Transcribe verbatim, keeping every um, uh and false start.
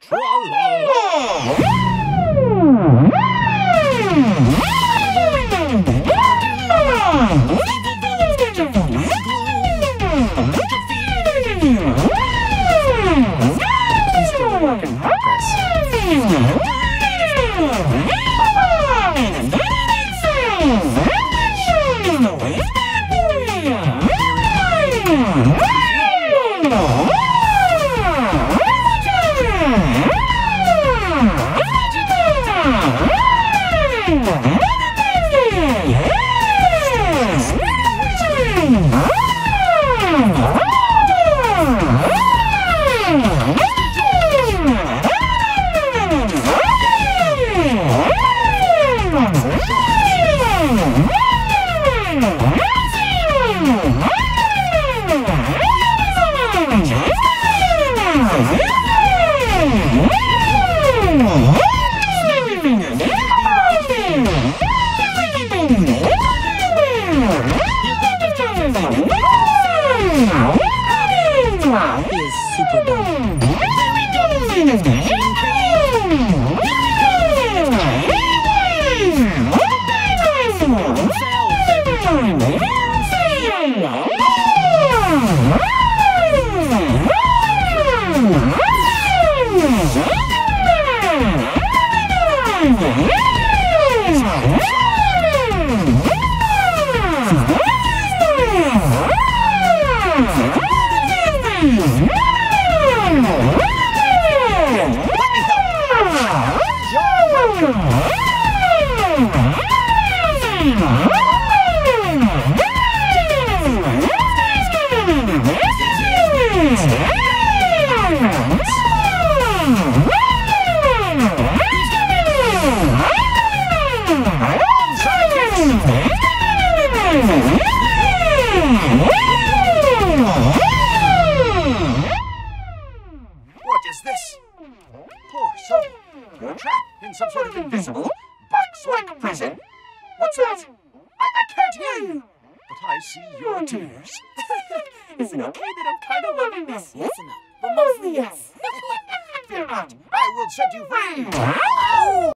What is this? Poor soul. You're trapped in some sort of invisible, box-like prison. What's that? I, I can't hear you. But I see your tears. Is it okay that I'm kind of loving this? Yes and no, but mostly yes. Fear not. I will set you free.